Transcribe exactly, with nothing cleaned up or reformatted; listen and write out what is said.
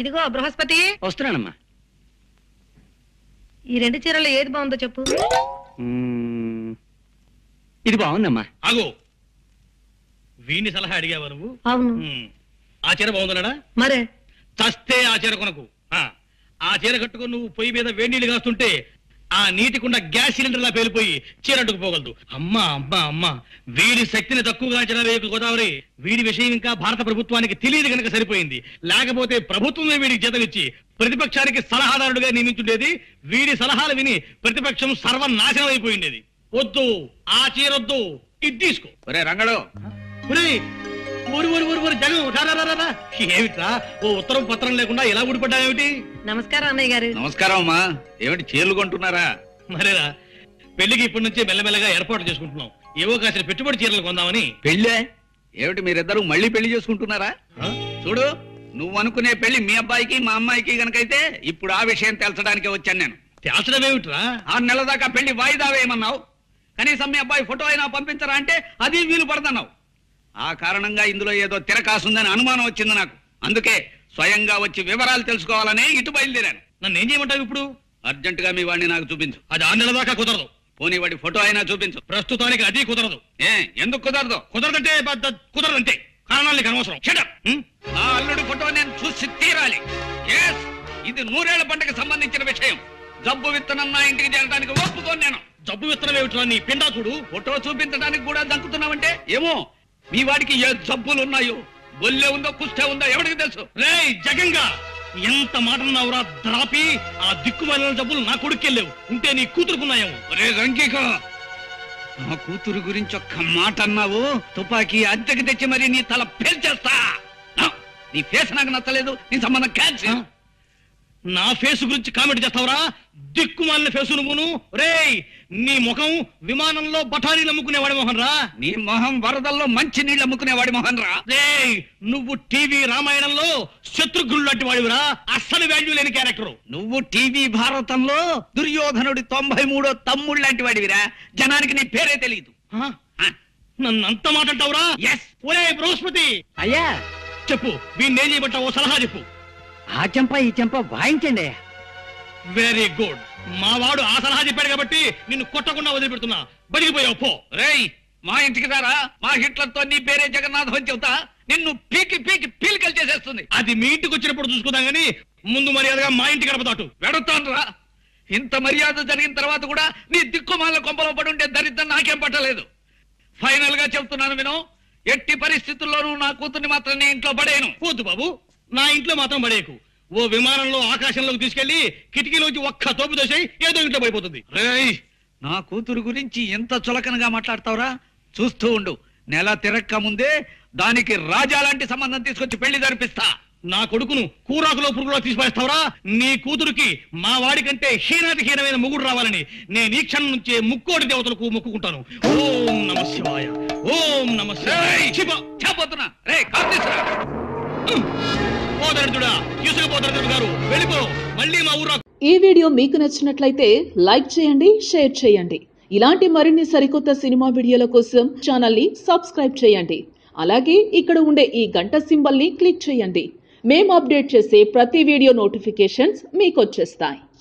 ఇదిగో బృహస్పతి వస్తున్నానమ్మా. ఈ రెండు చీరలు ఏది బాగుందో చెప్పు. ఇది బాగుందమ్మా. ఆగు, వీడిని సలహా అడిగావా నువ్వు? అవును. ఆ చీర బాగుందన్నాడా? మరే చస్తే ఆ చీర కొనకు. ఆ చీర కట్టుకుని నువ్వు పొయ్యి మీద వేడి నీళ్ళు కాస్తుంటే ఆ నీటికుండా గ్యాస్ సిలిండర్ లా పేలిపోయి చీర అడ్డుకుపోగలదు. అమ్మా అమ్మా అమ్మా, వీడి శక్తిని తక్కువగా అంచనా వేయకు గోదావరి. వీడి విషయం ఇంకా భారత ప్రభుత్వానికి తెలియదు కనుక సరిపోయింది. లేకపోతే ప్రభుత్వమే వీడికి జీతమిచ్చి ప్రతిపక్షానికి సలహాదారుడుగా నియమించుండేది. వీడి సలహాలు విని ప్రతిపక్షం సర్వనాశనం అయిపోయిండేది. వద్దు, ఆ చీరొద్దు, ఇది తీసుకో. ఒరే రంగడు, ఊరి ఊరి ఊరి ఊరి జగన్ ఏమిట్రా ఓ ఉత్తరం పత్రం లేకుండా ఎలా ఊడిపడ్డావేమిటి? నమస్కారం అన్నయ్య గారు. నమస్కారం అమ్మా. ఏమిటి చీరలు కొంటున్నారా? మరేరా, పెళ్లికి ఇప్పటి నుంచే మెల్లమెల్లగా ఏర్పాటు చేసుకుంటున్నాం. ఏవో కాసిన పెట్టుబడి చీరలు కొందామని. పెళ్ళే ఏమిటి, మీరిద్దరు మళ్ళీ పెళ్లి చేసుకుంటున్నారా? చూడు, నువ్వు అనుకునే పెళ్లి మీ అబ్బాయికి మా అమ్మాయికి గనకైతే ఇప్పుడు ఆ విషయం తేల్చడానికి వచ్చాను నేను. తేల్చడం ఏమిట్రా? ఆరు నెలల దాకా పెళ్లి వాయిదా వేయమన్నావు. కనీసం మీ అబ్బాయి ఫోటో అయినా పంపించరా అంటే అది వీలు పడదన్నావు. ఆ కారణంగా ఇందులో ఏదో తిరకాసుందని అనుమానం వచ్చింది నాకు. అందుకే స్వయంగా వచ్చి వివరాలు తెలుసుకోవాలని ఇటు బయలుదేరాను. నన్ను ఏం చేయమంటావు ఇప్పుడు? అర్జెంట్ గా మీ వాడిని నాకు చూపించు. అది ఆరు నెలల దాకా కుదరదు. పోనీ వాడి ఫోటో అయినా చూపించు. ప్రస్తుతానికి అది కుదరదు. ఏ, ఎందుకు కుదరదు? కుదరదంటే కుదరదంటే కారణాలు నీకు అనవసరం. నా అల్లుడి ఫోటో నేను చూసి తీరాలి. ఇది నూరేళ్ల పంటకు సంబంధించిన విషయం. జబ్బు విత్తనం నా ఇంటికి చేరడానికి ఒప్పుకోను నేను. జబ్బు విత్తనం ఏమిట్రా నీ పిండాకుడు? ఫోటో చూపించడానికి కూడా దక్కుతున్నావంటే ఏమో మీ వాడికి ఏ జబ్బులు ఉన్నాయో, బొల్లే ఉందో కుష్టే ఉందో ఎవరికి తెలుసు. రే జగంగా, ఎంత మాట అన్నావురా ద్రాపి? ఆ దిక్కుమాలిన జబ్బులు నా కొడుకెళ్ళేవు ఉంటే నీ కూతురుకున్నాయేమో. రే రంకిక, నా కూతురు గురించి ఒక్క మాట అన్నావు, తుపాకీ అద్దెకి తెచ్చి మరి నీ తల పేల్చేస్తా. నీ ఫేస్ నాకు నచ్చలేదు, నీ సంబంధం క్యాన్సిల్. నా ఫేస్ గురించి కామెంట్ చేస్తావురా? దిక్కుమాలిన ఫేసు నువ్వును. రేయ్, నీ ముఖం విమానంలో బఠానీలు అమ్ముకునేవాడి మొహన్ రా. నీ మొహం వరదల్లో మంచి నీళ్ళు అమ్ముకునేవాడి మొహన్ రా. రేయ్, నువ్వు టీవీ రామాయణంలో శత్రుఘ్నుడు లాంటి వాడివిరా. అస్సలు వాల్యూ లేని క్యారెక్టర్. నువ్వు టీవీ భారతంలో దుర్యోధనుడి తొంభై మూడో తమ్ముడు లాంటి వాడివిరా. జనానికి నీ పేరే తెలియదు. నన్ను అంత మాట అంటావురా? ఎస్. ఒరే బృహస్పతి, అయ్యా చెప్పు, వీణ్ణి ఏం చేయబట్టావో సలహా చెప్పు. ఆ చెంప ఈ చెంప వాయించండి. Very good. మా వాడు ఆ సలహా చెప్పాడు కాబట్టి నిన్ను కొట్టకుండా వదిలిపెడుతున్నా. బడిగిపోయావు పో. రేయ్, మా ఇంటికి రారా. మా హిట్లర్తో నీ పేరే జగన్నాథం అని చెబుతా. నిన్ను పీకి పీకి పీలికలు చేసేస్తుంది. అది మీ ఇంటికి వచ్చినప్పుడు చూసుకుందాం గానీ ముందు మర్యాదగా మా ఇంటి గడప దాటు. వెడుతాను రా. ఇంత మర్యాద జరిగిన తర్వాత కూడా నీ దిక్కుమాల కొంపలో పడుంటే దరిద్రం నాకేం పట్టలేదు. ఫైనల్ గా చెప్తున్నాను విను, ఎట్టి పరిస్థితుల్లోనూ నా కూతుర్ని మాత్రం నీ ఇంట్లో పడేయను. పోతు బాబు, నా ఇంట్లో మాత్రం పడేయకు. ఓ విమానంలో ఆకాశంలోకి తీసుకెళ్లి కిటికీలోంచి ఒక్క తోపు దోసేయి, ఏదో ఇంట్లో పడిపోతుంది. రేయ్, నా కూతురు గురించి ఎంత చులకనగా మాట్లాడతావురా? చూస్తూ ఉండు, నెల తిరక్క ముందే దానికి రాజా లాంటి సంబంధం తీసుకొచ్చి పెళ్లి జరిపిస్తా. నా కొడుకును కూరాకులో పురుగులో తీసిపడేస్తావురా? నీ కూతురుకి మా వాడి కంటే హీనాతి హీనమైన ముగ్గురు రావాలని నేను ఈ క్షణం నుంచే ముక్కోటి దేవతలకు మొక్కుకుంటాను. ఓం నమ శివాయ, ఓం నమ శివాయ. చెప్పబోతున్నా. రే కార్తీసురా, ఈ వీడియో మీకు నచ్చినట్లయితే లైక్ చేయండి, షేర్ చేయండి. ఇలాంటి మరిన్ని సరికొత్త సినిమా వీడియోల కోసం ఛానల్ ని సబ్స్క్రైబ్ చేయండి. అలాగే ఇక్కడ ఉండే ఈ గంట సింబల్ ని క్లిక్ చేయండి. మేము అప్డేట్ చేసే ప్రతి వీడియో నోటిఫికేషన్స్ మీకు వచ్చేస్తాయి.